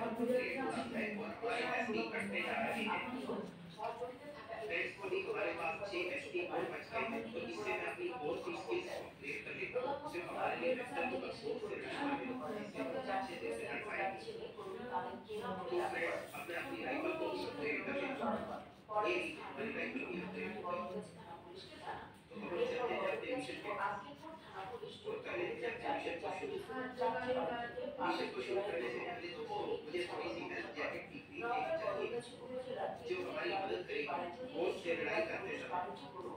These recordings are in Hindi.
अपग्रेड हो रहा है और हमारे एसपी कटते जा रहे हैं। फ्रेंड्स अभी हमारे पास 6 एसपी और बच गए हैं, तो इससे मैं अपनी और सी स्किल्स को अपग्रेड कर लेता हूँ। सिर्फ हमारे लिए बेहतर होगा सोर्स से लड़ने वाले लोग, जिससे हम अच्छे से उसे लड़ पाएंगे। तो फ्रेंड्स अब मैं अपनी राइफल को अपग्रेड कर लेता हूँ। ये लीजिए हमारी राइफल भी अपग्रेड हो गई। तो अब हम चलते हैं अपने मिशन के पास और कर लेते हैं अपने मिशन को शुरू। मिशन को शुरू करने से पहले दोस्तों मुझे थोड़ी सी हेल्थ जैकेट की खरीद लेनी चाहिए, जो हमारी मदद करेगी बोस से लड़ाई करते समय।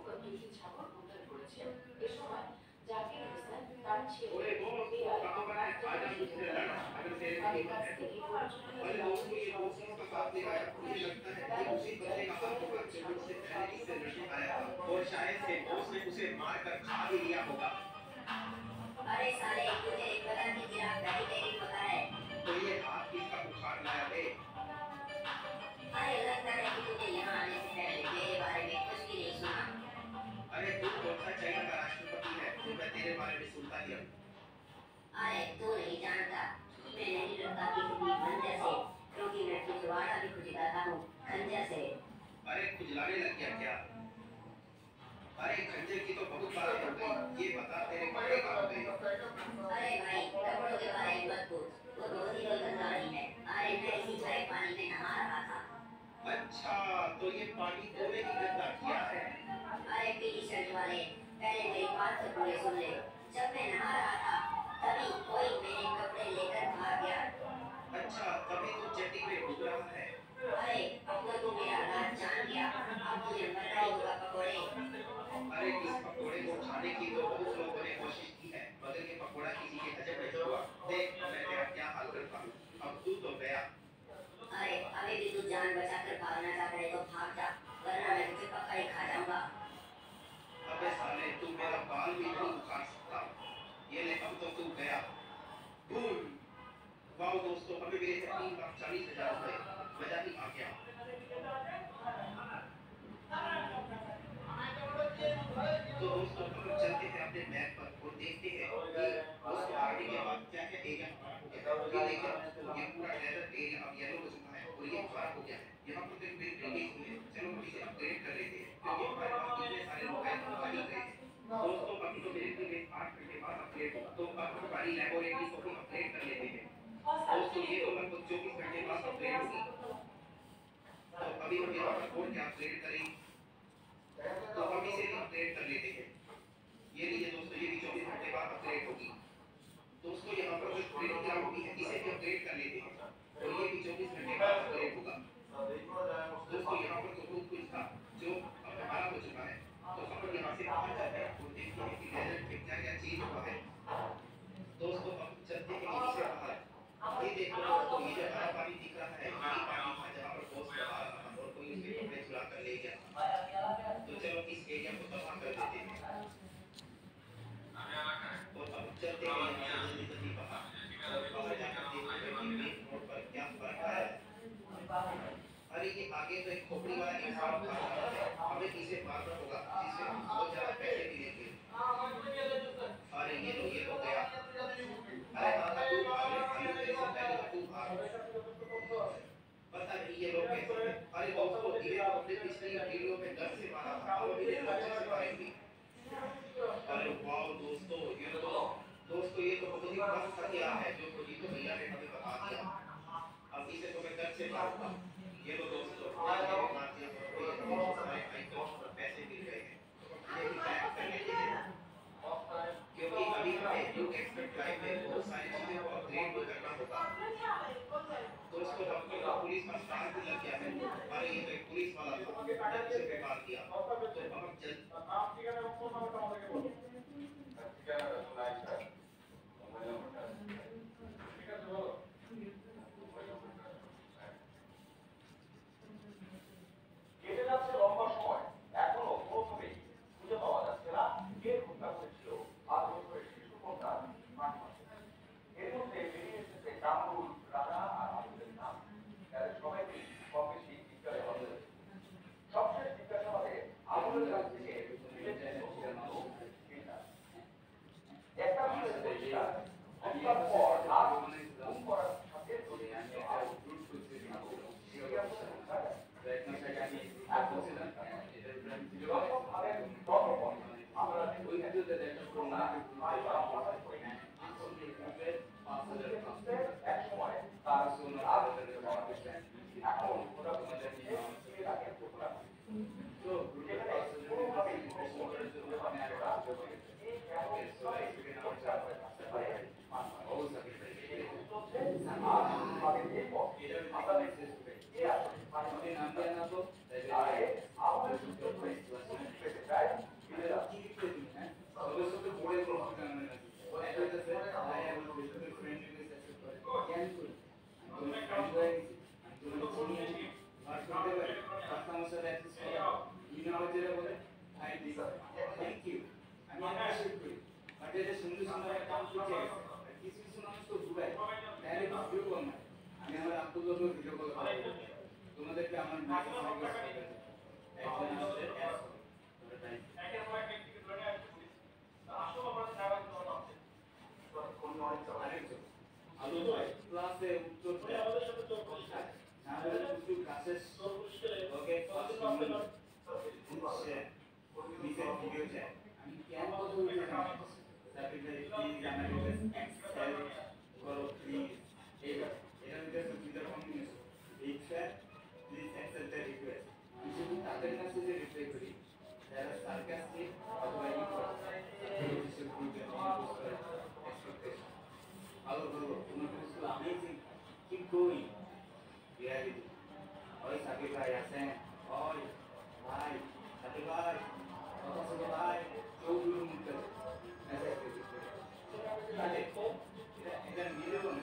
ओए बॉस तू कहाँ पर है? आजा मुझसे लड़ अगर तेरे में हिम्मत है तो। अरे दोस्तों ये बॉस इसका हाथ ले आया, मुझे लगता है ये उसी बंदे का हाथ होगा जो मुझसे पहले इससे लड़ने आया था और शायद से बॉस ने उसे मार कर खा भी लिया होगा। अरे साले तुझे एक पता नहीं जिराफ नहीं तेरी पता है। तो ये हाथ किसका उखाड़ लाया बे? अरे लगता है कि तुझे यहाँ आने से पहले मेरे बारे में कुछ भी नहीं सुना। अरे तू कौन सा चाइना का राष्ट्रपति है जो मैं तेरे बारे में सुनता ही हूँ? अरे तू नहीं जानता, मैं नहीं डरता किसी भी खंजर से, क्योंकि मैं खिंचवाड़ा भी खुजलाता हूँ खंजर से। अरे खुजलाने लग गया क्या? अरे खंजर की तो बहुत बात हो गई, ये बता तेरे कपड़े कहाँ गए? अरे भाई कपड़ों के बारे में मत पूछ, वो रोज ही रोज गंदा नहीं है। अरे मैं इसी तरह पानी में नहा रहा था। अच्छा तो ये पानी तूने ही गंदा किया है? अरे पीली शर्ट वाले पहले मेरी बात तो पूरी सुन ले। जब मैं नहा रहा था तभी कोई मेरे कपड़े लेकर भाग गया। अच्छा तभी तू चट्टी पे डूब रहा है? अरे अब तो तू मेरा राज जान गया, अब तुझे पता ही होगा पकोड़े। अरे इस पकोड़े को खाने की तो बहुत लोगों ने कोशिश की है, मगर ये पकोड़ा किसी के हजम नहीं हुआ। देख मैं तेरा क्या हाल करता हूँ, अब तू तो गया। अरे अभी भी तू जान बचाकर भागना चाहता है तो भाग जा, वरना मैं तुझे पक्का ही खा जाऊंगा। अबे साले तू मेरा बाल भी नहीं उखाड़ सकता। ये ले अब तो तू गया। बूम! वाह दोस्तों हमें मेरे 3,40,000 रुपए, मजा ही आ गया। तो दोस्तों हम लोग चलते हैं अपने मैप पर और देखते हैं कि उसको आगे के बाद क्या क्या एरिया हमारा हो गया है। ये देखिए दोस्तों ये पूरा डेजर्ट एरिया अब येलो हो चुका है और ये हमारा हो गया है। यहाँ पर एक बिल्डिंग हुई है, चलो हम इसे अपग्रेड कर लेते हैं क्योंकि हमारे पास इतने सारे लोग हैं तो आ ही गए हैं। दोस्तों अभी तो मेरे लिए 8 घंटे बाद अपग्रेड होगा, तो अब हम हमारी लैबोरेटरी को भी अपग्रेड कर लेते हैं। दोस्तों ये तो लगभग 24 घंटे बाद अपग्रेड होगी। तो अभी हम यहाँ पर और क्या अपग्रेड करें, तो हम इसे भी अपग्रेड कर लेते हैं। ये लीजिए दोस्तों ये भी 24 घंटे बाद अपग्रेड होगी। दोस्तों यहाँ पर जो ट्रेनिंग ग्राउंड भी है इसे भी अपग्रेड कर लेते हैं और ये भी 24 घंटे बाद अपग्रेड होगा। दोस्तों यहाँ पर तो बहुत कुछ था जो अब हमारा हो चुका है, तो हम यहाँ से बाहर जाते हैं और देखते हैं कि डेजर्ट में क्या क्या चीज हुआ है। दोस्तों अब चलते हैं यहीं से बाहर। ये देखो दोस्तों ये जो हरा पानी दिख रहा है यही पानी था जहाँ पर बॉस आ रहा था और कोई उसके कपड़े चुरा कर ले गया। तो चलो इस एरिया को तबाह कर देते हैं और अब चलते हैं यहाँ से जल्दी जल्दी बाहर और बाहर जाकर देखते हैं कि मेन रोड पर क्या फर्क आया है। अरे ये आगे तो एक खोपड़ी वाला इंसान खा रहा है, हमें इसे मारना होगा जिससे हम बहुत ज्यादा पैसे मिलेंगे। अरे ये तो गया। अरे हाँ तू भाग ले, भालू जैसे पहले तू भाग। पता नहीं ये लोग कैसे हैं। अरे दोस्तों इन्हें तो अपने पिछली वीडियो में गन से मारा था, अब इन्हें अच्छे से मारेंगे। अरे वाह दोस्तों ये तो बहुत ही मस्त हथियार है जो तो भैया ने हमें बता दिया। अब इसे तो मैं गन से मारूंगा। ये लो दोस्तों ये मार दिया और ये बहुत सारे आइटम्स और पैसे मिल गए हैं, ये भी कलेक्ट कर लेते हैं क्योंकि अभी हमें न्यू एक्सपेक्ट लाइव में बहुत सारी चीजों को अपग्रेड भी करना होगा। दोस्तों हमको तो पुलिस का स्टार भी लग गया है। अरे ये तो एक पुलिस वाला था मैंने उसे बेकार किया, तो अब हम जल्द করবো ভিডিও কল করবো তোমাদেরকে আমার মেসেজ রিকোয়েস্ট করবে একজন আসলে অ্যাড করে তাই আরেকজন আলো ভাই ক্লাসে উত্তর দেয় না হলে কিছু কাছে ওকে ফার্স্ট হচ্ছে নিচে ভিডিও চাই আমি কেন কথা বলতে জানি তারপরে প্লিজ আমার এক্সেল করো প্লিজ এইবার এটা ভিতরে সুবিধা কম্বিনেশন এইটা প্লিজ অ্যাকসেপ্ট দ্য রিকোয়েস্ট আমি শুধু তাদের কাছে যে রিপ্লাই করি যারা সার্কাস্টিক অথবা ইনফরমেশন গ্রুপে পোস্ট করে এক্সপেকটেশন ভালো বলবো তোমার কিছু অ্যামেজিং কিপ গোয়িং রিয়ালিটি ওই সাকিব ভাই আছেন ওই ভাই সাকিব ভাই কথা শুনে ভাই চৌধুরী মুক্ত মেসেজ করে এটা মিলেও না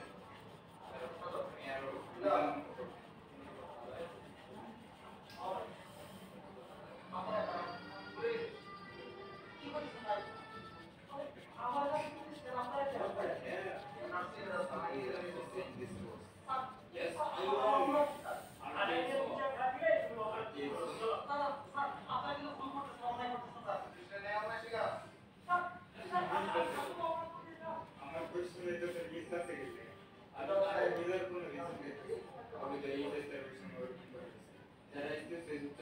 আমার প্রশ্ন এটা সার্ভিস আছে গেলে আর মিলার কোনো রিজন নেই আমি তো এই সার্ভিস আমার যারা ইসে